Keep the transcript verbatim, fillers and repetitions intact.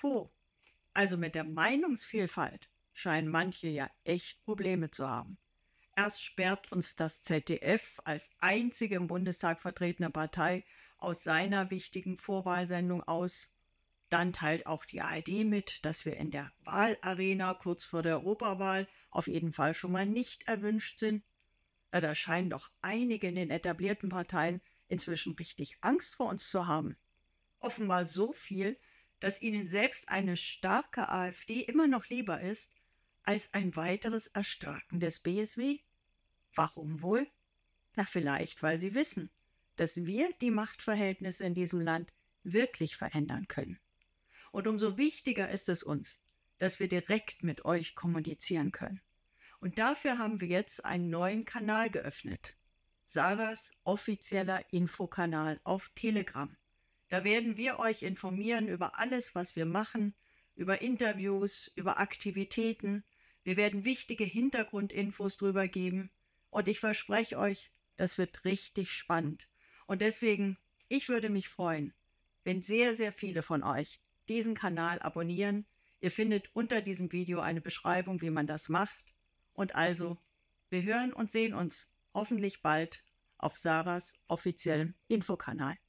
quo, also mit der Meinungsvielfalt, scheinen manche ja echt Probleme zu haben. Erst sperrt uns das Z D F als einzige im Bundestag vertretene Partei aus seiner wichtigen Vorwahlsendung aus. Dann teilt auch die A R D mit, dass wir in der Wahlarena kurz vor der Europawahl auf jeden Fall schon mal nicht erwünscht sind. Ja, da scheinen doch einige in den etablierten Parteien inzwischen richtig Angst vor uns zu haben. Offenbar so viel, dass ihnen selbst eine starke AfD immer noch lieber ist, als ein weiteres Erstarken des B S W. Warum wohl? Na, vielleicht, weil sie wissen, dass wir die Machtverhältnisse in diesem Land wirklich verändern können. Und umso wichtiger ist es uns, dass wir direkt mit euch kommunizieren können. Und dafür haben wir jetzt einen neuen Kanal geöffnet. Sarahs offizieller Infokanal auf Telegram. Da werden wir euch informieren über alles, was wir machen, über Interviews, über Aktivitäten. Wir werden wichtige Hintergrundinfos drüber geben. Und ich verspreche euch, das wird richtig spannend. Und deswegen, ich würde mich freuen, wenn sehr, sehr viele von euch diesen Kanal abonnieren. Ihr findet unter diesem Video eine Beschreibung, wie man das macht. Und also, wir hören und sehen uns hoffentlich bald auf Sarahs offiziellem Infokanal.